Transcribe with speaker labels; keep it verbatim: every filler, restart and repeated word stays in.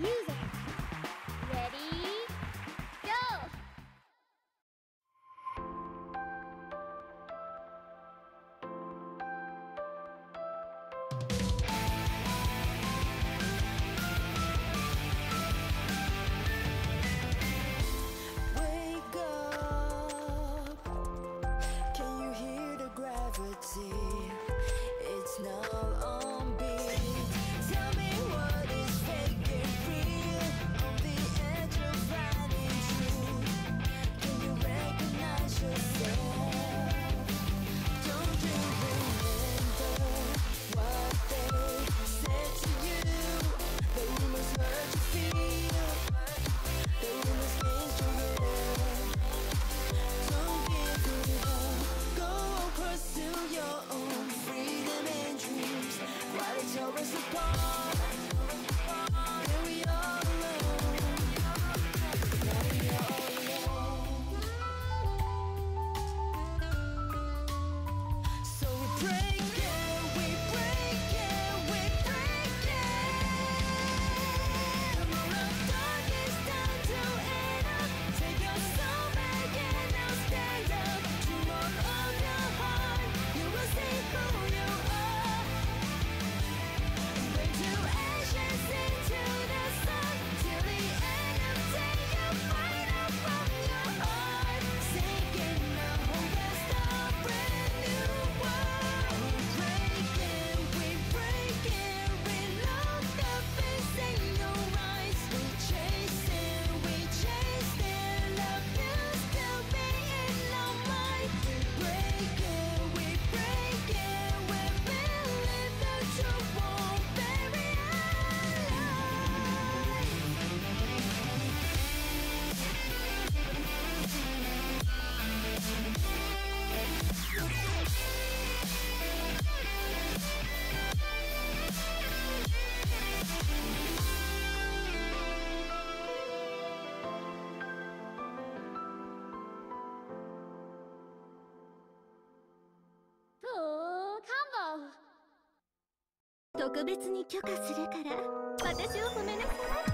Speaker 1: Music. Ready? Go!
Speaker 2: Wake up. Can you hear the gravity? It's now on beat. Tell me what is fake and real. On the edge of finding truth. Can you recognize yourself? Don't you remember what they said to you? The rumors hurt you feel. The rumors against your will. Don't give it up. Go on, pursue your own freedom and dreams. While they tore us apart, then we all alone. Now we all alone. So we break it, we break it, we break it. Tomorrow dark is time to end up. Take your soul back and now stand up. Tomorrow of your heart, you will see who you are. Break to ashes into the sun. Till the end of day, you find out from your heart. Sinking now, rest a brand new world. We break it, we break it. We look up and say no rise. We chase it, we chase it. Love will still be in our mind. We break it, we break it. We believe the truth won't bury
Speaker 1: Full combo.
Speaker 3: 特別に許可するから私を褒めなさい。